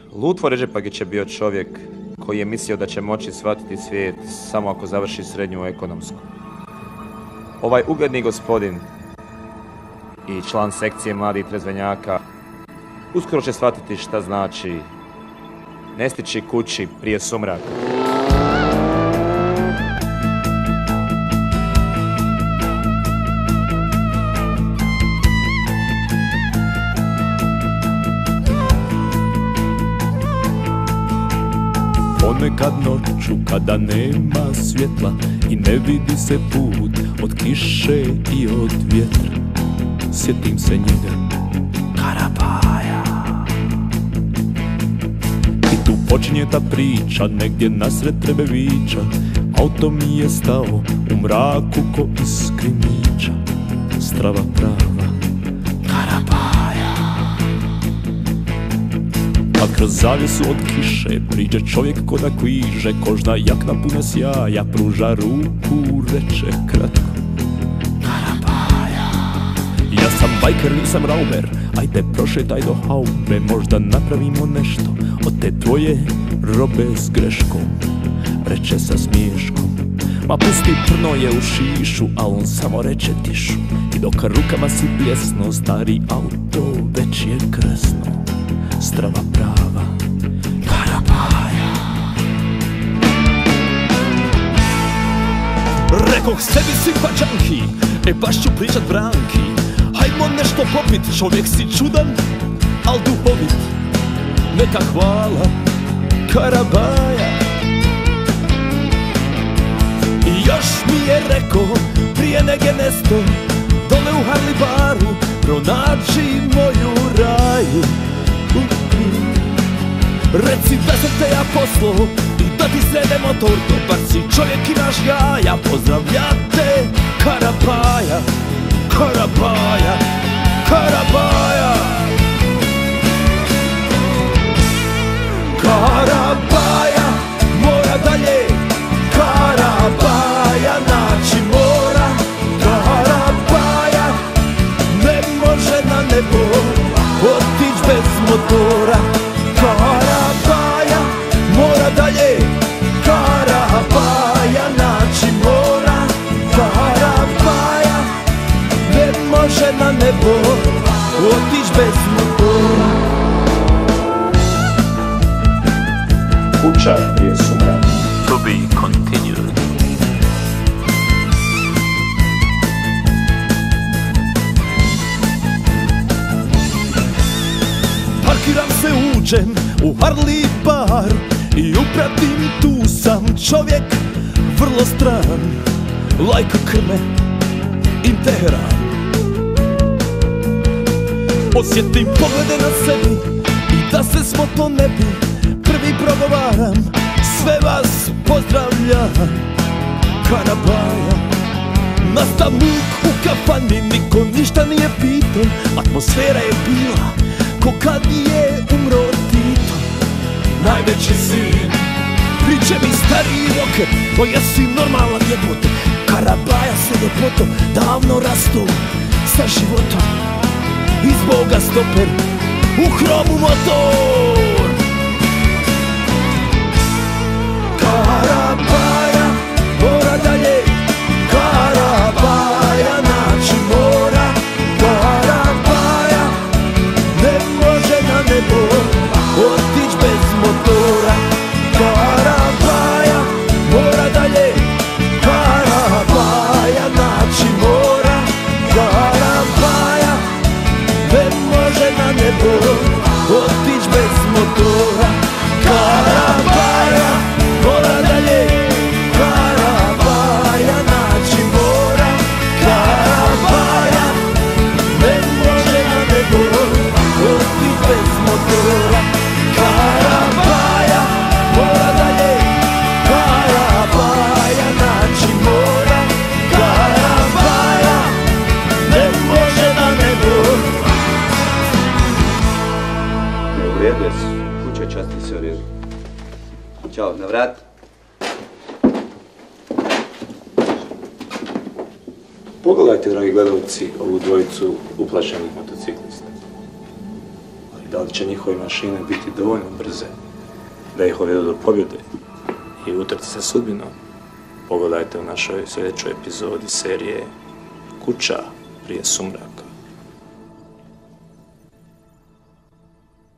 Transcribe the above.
Lutvo Ređepagić je bio čovjek koji je mislio da će moći shvatiti svijet samo ako završi srednju ekonomsku. Ovaj ugledni gospodin i član sekcije mladih trezvenjaka uskoro će shvatiti šta znači ne stići kući prije sumraka. Ponekad noću kada nema svjetla i ne vidi se put od kiše i od vjetra, sjetim se njega, Karabaja. I tu počinje ta priča, negdje nasred Trebevića. Auto mi je stao u mraku ko iz krimića. Strava prava, Karabaja. A kroz zavjesu od kiše priđe čovjek ko da kviže, kožna jakna puna sjaja, pruža ruku, reče kratko, Karabaja. Ja sam bajker, nisam rauber, ajde prošetaj do haube, možda napravimo nešto od te tvoje robe s greškom, reče sa smiješkom. Ma pusti prnoje u šišu, a on samo reče tišu. I dok rukama si pljesno, stari auto već je kresno. Strava prava, Karabaja. Rekoh sebi si pačanki, baš ću pričat Branki. Hajmo nešto popit, čovjek si čudan, al duhovit. Neka hvala, Karabaja. I još mi je rekao, prije nege nesto, dole u Harli baru, pronađi moju raju. Reci da sam te ja poslao i da ti srede motor, dobar si čovjek, imaš jaja, pozdravljate, Karabaja, Karabaja, Karabaja. Karabaja, mora dalje, Karabaja, naći mora, Karabaja, ne može na nebo otić bez motora. Karabaja, mora dalje, Karabaja, naći mora, Karabaja, ne može na nebo otić bez motora. Kuća prije sumraka. To be continued. Parkiram se, uđem u Harli bar i upratim, tu sam čovjek vrlo stran, lajka krme in Teheran. Osjetim poglede na sebi i da se smo to ne bi, prvi progovaram, sve vas pozdravljam, Karabaja. Nasta muk u kafani, niko ništa nije pitao, atmosfera je bila ko kad je umro Tito. Najveći sin, priče mi stariji roker, o jesi normalan jebote. Karabaja se ljepoto davno rastu sa životom, iz Boga stoper, u hromu motor. Karabaja, mora dalje, Karabaja, naći mora, Karabaja, ne može na nebo otić bez motora. Karabaja, mora dalje, Karabaja, naći mora, Karabaja, ne može na nebo otić bez motora. Karabaja, mora dalje, Karabaja, naći mora, Karabaja, ne može na nebo otić bez motora. Karabaja, mora dalje, Karabaja, naći mora, Karabaja, ne može na nebo. U redu je, kuća časti se u redu. Ćao, na vrat. Pogledajte, dragi gledalci, ovu dvojicu uplašenih motociklista. Da li će njihove mašine biti dovoljno brze da ih ovedu do pobjede i utrci sa sudbinom? Pogledajte u našoj sljedećoj epizodi serije Kuća prije sumraka.